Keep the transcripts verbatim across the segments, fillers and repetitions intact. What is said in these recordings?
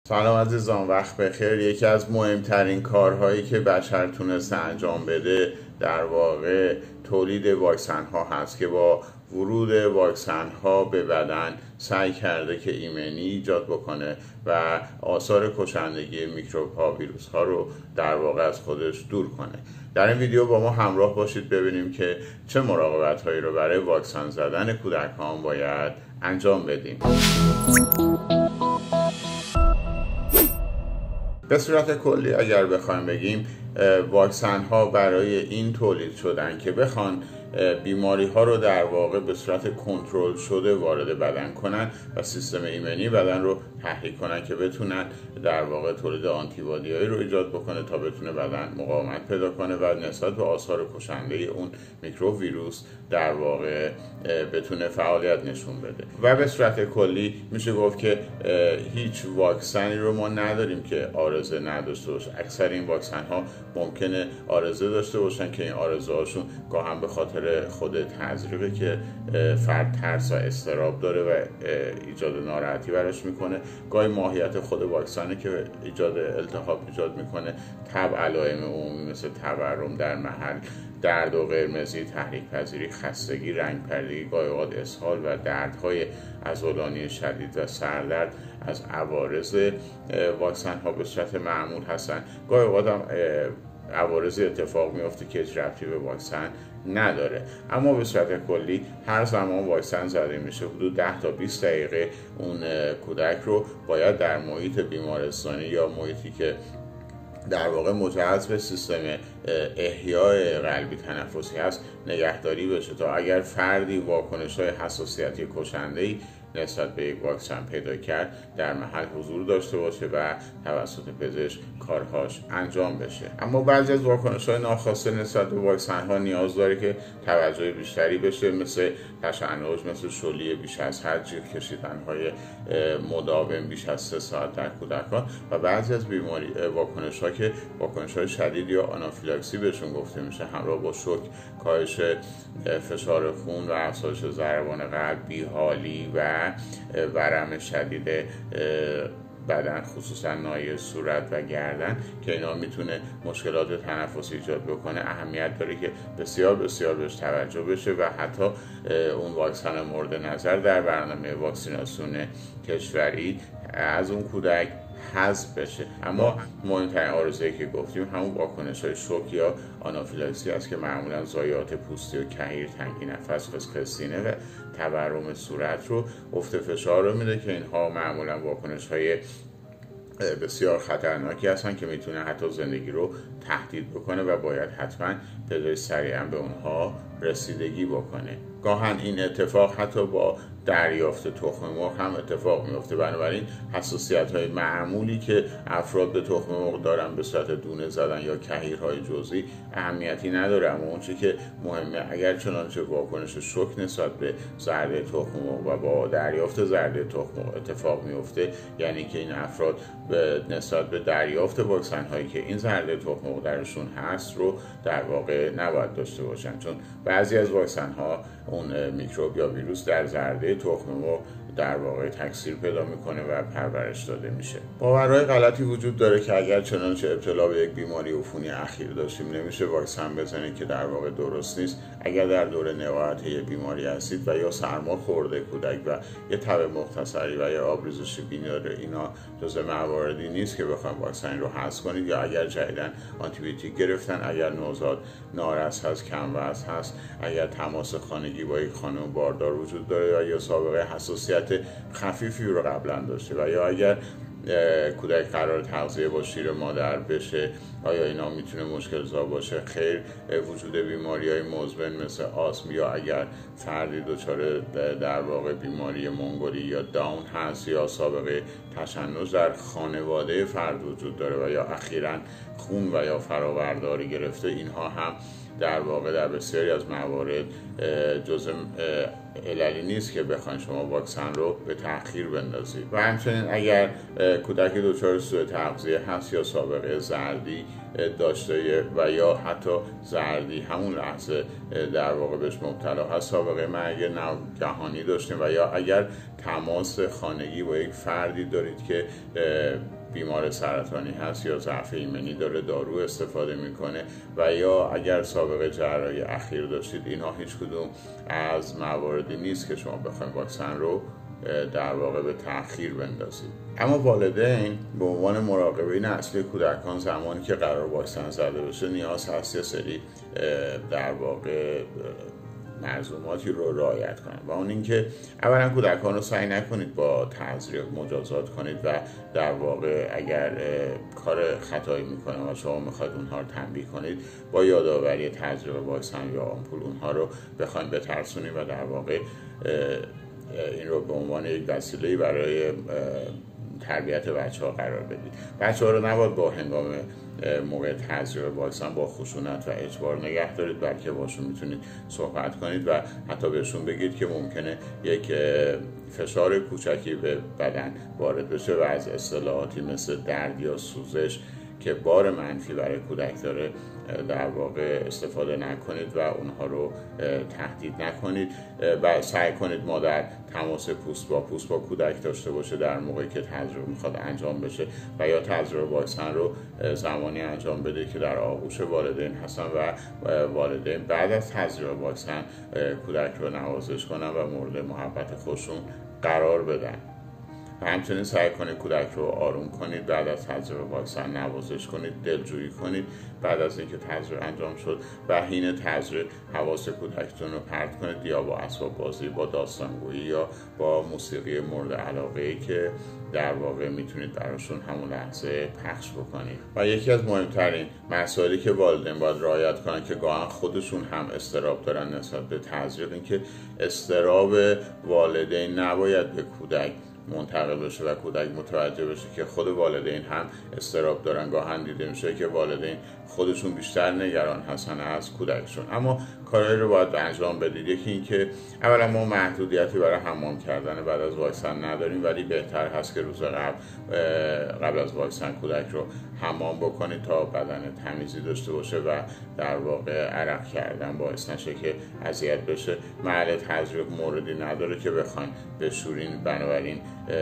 سلام عزیزان، وقت بخیر. یکی از مهمترین کارهایی که بشر تونسته انجام بده در واقع تولید واکسن ها هست که با ورود واکسن ها به بدن سعی کرده که ایمنی ایجاد بکنه و آثار کشندگی میکروب ها ویروس ها رو در واقع از خودش دور کنه. در این ویدیو با ما همراه باشید ببینیم که چه مراقبت هایی رو برای واکسن زدن کودکان باید انجام بدیم. به صورت کلی اگر بخوایم بگیم واکسن ها برای این تولید شدن که بخوان بیماری ها رو در واقع به صورت کنترل شده وارد بدن کنن و سیستم ایمنی بدن رو تحریک کنن که بتونن در واقع تولید آنتیبادی هایی رو ایجاد بکنه تا بتونه بدن مقاومت پیدا کنه و نسبت به آثار کشنده اون میکروب ویروس در واقع بتونه فعالیت نشون بده. و به صورت کلی میشه گفت که هیچ واکسنی رو ما نداریم که عارضه نداشته باشه. اکثر این واکسن ها ممکنه عارضه داشته باشن که این عارضه هاشون گاهی به خاطر خود تزریقه که فرد ترس و اضطراب داره و ایجاد ناراحتی براش میکنه، گاهی ماهیت خود واکسنه که ایجاد التهاب ایجاد میکنه، تب علائم عمومی مثل تورم در محل، درد و قرمزی، تحریک پذیری، خستگی، رنگ پریدگی، گاهی اوقات اسهال و دردهای عضلانی شدید و سردرد از عوارض واکسن ها به صورت معمول هستن. گاهی اوقات هم عوارض اتفاق میفته که هیچ ربطی به واکسن نداره. اما به صورت کلی هر زمان واکسن زده میشه حدود ده تا بیست دقیقه اون کودک رو باید در محیط بیمارستانی یا محیطی که در واقع مجهز به سیستم احیای قلبی تنفسی هست نگهداری بشه تا اگر فردی واکنش های حساسیتی کشنده‌ای نسبت به یک واکسن پیدا کرد در محل حضور داشته باشه و توسط پزشک کارهاش انجام بشه. اما بعضی از واکنش‌های ناخواسته نسبت به واکسن ها نیاز داره که توجه بیشتری بشه، مثل تشنج، مثل شلی بیش از حد، جیغ کشیدن‌های مداوم بیش از سه ساعت در کودکان و بعضی از بیماری واکنش‌ها که واکنش‌های شدید یا آنافیلاکسی بهشون گفته میشه، همراه با شوک، کاهش فشار خون و افزایش ضربان قلب، بیحالی و ورم شدید بدن خصوصا ناحیه صورت و گردن که اینا میتونه مشکلات تنفسی ایجاد بکنه. اهمیت داره که بسیار بسیار بهش توجه بشه و حتی اون واکسن مورد نظر در برنامه واکسیناسیون کشوری از اون کودک حذف بشه. اما مهمترین عارضه‌ای که گفتیم همون واکنش‌های شوک یا آنافیلاکسی است که معمولا ضایعات پوستی و کهیر، تنگی نفس، خسخس سینه و تورم صورت رو افت فشار رو میده که اینها معمولا واکنش‌های بسیار خطرناکی هستن که میتونه حتی زندگی رو تهدید بکنه و باید حتما پزشک سریعا به اونها رسیدگی بکنه. گاهن این اتفاق حتی با دریافت تخم مرغ هم اتفاق میفته. بنابراین حساسیت های معمولی که افراد به تخم مرغ دارن به صورت دونه زدن یا کهیرهای جزئی اهمیتی نداره، اما اون چیزی که مهمه اگر چنانچه واکنش شوک نسبت به زرده تخم مرغ و با دریافت زرده تخم مرغ اتفاق میفته، یعنی که این افراد به نسبت به دریافت واکسن هایی که این زرده تخم مرغ درشون هست رو در واقع نباید داشته باشن، چون بعضی از واکسن ها اون میکروب یا ویروس در زرده تخم مرغ در واقع تکثیر پیدا میکنه و پرورش داده میشه. باورهای غلطی وجود داره که اگر چنانچه ابتلا به یک بیماری عفونی اخیر داشتیم نمیشه واکسن بزنید که در واقع درست نیست. اگر در دوره نوآت یک بیماری هستید و یا سرما خورده کودک و یه تب مختصری و یا آبریزش بینی داره، اینا جزء مواردی نیست که بخواید واکسن رو حذف کنید. یا اگر جدیداً آنتیبیوتیک گرفتن، اگر نوزاد نارس هست، کم وزن هست، اگر تماس خانگی با یک خانم باردار وجود داره یا سابقه حساسیت خفیفی رو قبلا داشته و یا اگر کودک قرار تغذیه با شیر مادر بشه، آیا اینا میتونه مشکل زا باشه؟ خیر. وجود بیماری های مزمن مثل آسم یا اگر فردی دچار در واقع بیماری منگولی یا داون هست یا سابقه تشنج در خانواده فرد وجود داره و یا اخیراً خون و یا فرآورداری گرفته، اینها هم در واقع در بسیاری از موارد جزء عللی نیست که بخواین شما واکسن رو به تأخیر بندازید. و همچنین اگر کودکی دچار سوء تغذیه هست یا سابقه زردی داشته و یا حتی زردی همون لحظه در واقع بهش مبتلا هست، سابقه مرگ ناگهانی داشته و یا اگر تماس خانگی با یک فردی دارید که بیمار سرطانی هست یا ضعف ایمنی داره، دارو استفاده میکنه، و یا اگر سابقه جراحی اخیر داشتید، اینها هیچ کدوم از مواردی نیست که شما بخواید واکسن رو در واقع به تأخیر بندازید. اما والدین به عنوان مراقبین اصلی کودکان زمانی که قرار واکسن زده بشه نیاز هست یه سری در واقع ملزوماتی رو رعایت کنند و اون اینکه اولا کودکان رو سعی نکنید با تعزیرات مجازات کنید و در واقع اگر کار خطایی میکنه و شما میخواید اونها رو تنبیه کنید با یادآوری تزریق واکسن یا آمپول اونها رو بخواید بترسونید و در واقع این رو به عنوان یک وسیله برای تربیت بچه ها قرار بدید. بچه ها رو نباید با هنگام موقع تزریق واکسن با خشونت و اجبار نگه دارید، بلکه باشون میتونید صحبت کنید و حتی بهشون بگید که ممکنه یک فشار کوچکی به بدن وارد بشه و از اصطلاحاتی مثل درد یا سوزش که بار منفی برای کودک داره در واقع استفاده نکنید و اونها رو تهدید نکنید و سعی کنید مادر تماس پوست با پوست با کودک داشته باشه در موقعی که تزریق میخواد انجام بشه و یا تزریق واکسن رو زمانی انجام بده که در آغوش والدین هستن و والدین بعد از تزریق واکسن کودک رو نوازش کنن و مورد محبت خودشون قرار بدن. و همچنین سعی کنید کودک رو آروم کنید، بعد از تزریق واکسن نوازش کنید، دلجویی کنید بعد از اینکه تزریق انجام شد و حین تزریق حواس کودکتون رو پرت کنید یا با اسباب بازی، با داستانگویی یا با موسیقی مورد علاقه‌ای که در واقع میتونید براشون همون لحظه پخش بکنید. و یکی از مهمترین مسائلی که والدین باید رعایت کنن که گاهن خودشون هم اضطراب دارن نسبت به تزریق، این که اضطراب والدین نباید به کودک منتقل بشه و کودک متوجه بشه که خود والدین هم اضطراب دارن. گاهن دیده میشه که والدین خودشون بیشتر نگران هستن از کودکشون. اما کارهایی رو باید انجام بدید. یکی این که اولا ما محدودیتی برای حمام کردن بعد از واکسن نداریم، ولی بهتر هست که روز قبل قبل از واکسن کودک رو حمام بکنید تا بدن تمیزی داشته باشه و در واقع عرق کردن باعث نشه که اذیت بشه. محل تزریق موردی نداره که بخواین بشورین، بنابراین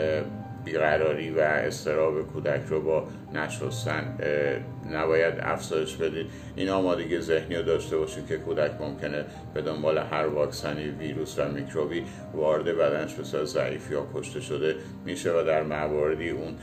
بیقراری و اضطراب کودک رو با نشستن نباید افزایش بدید. این آمادگی ذهنی رو داشته باشید که کودک ممکنه به دنبال هر واکسنی ویروس و میکروبی وارد بدنش بشه، ضعیف یا کشته شده میشه و در مواردی اون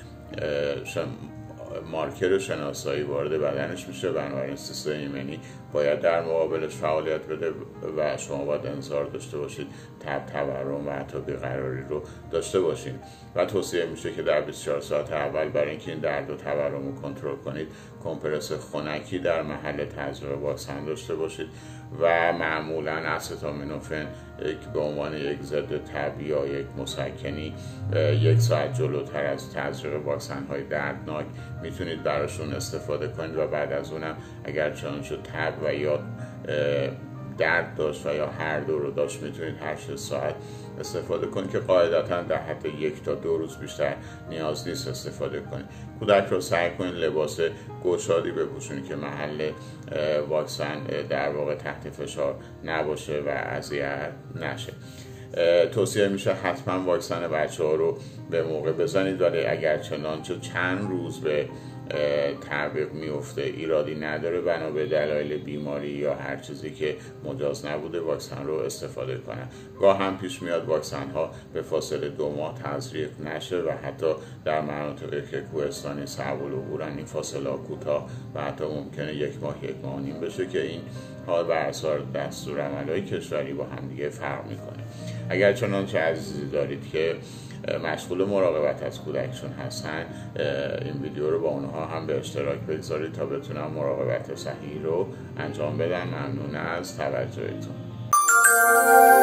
مارکر شناسایی وارد بدنش میشه. بنابراین سیستم ایمنی باید در مقابلش فعالیت بده و شما باید انتظار داشته باشید تب، تورم و حتی بیقراری رو داشته باشید و توصیه میشه که در بیست و چهار ساعت اول برای اینکه این درد و تورم رو کنترل کنید کمپرس خنکی در محل تزریق واکسن داشته باشید و معمولا استامینوفن که به عنوان یک ضد تب یا یک مسکنی یک ساعت جلوتر از تزریق واکسن های دردناک میتونید براشون استفاده کنید و بعد از اونم اگر چنانچه تب و یا درد داشت و یا هر دو رو داشت میتونید هر شش ساعت استفاده کنید که قاعدتا در حد یک تا دو روز بیشتر نیاز نیست استفاده کنید. کودک رو سعی کنید لباس گشادی بپوشونید که محل واکسن در واقع تحت فشار نباشه و اذیت نشه. توصیه میشه حتما واکسن بچه ها رو به موقع بزنید، ولی اگر چنانچه چند روز به تعویق میفته ایرادی نداره، بنا به دلایل بیماری یا هر چیزی که مجاز نبوده واکسن رو استفاده کنن. گاه هم پیش میاد واکسن ها به فاصله دو ماه تزریق نشه و حتی در مناطقی که کوهستانی صعب العبورن این فاصله کوتاه و حتی ممکنه یک ماه یک ماه و نیم بشه که این حال بر اساس دستورالعمل‌های کشوری با هم دیگه فرق میکنه. اگر چنانچه عزیزی دارید که مشغول مراقبت از کودکشون هستن، این ویدیو رو با اونها هم به اشتراک بگذارید تا بتونن مراقبت صحیح رو انجام بدن. ممنون از توجهتون.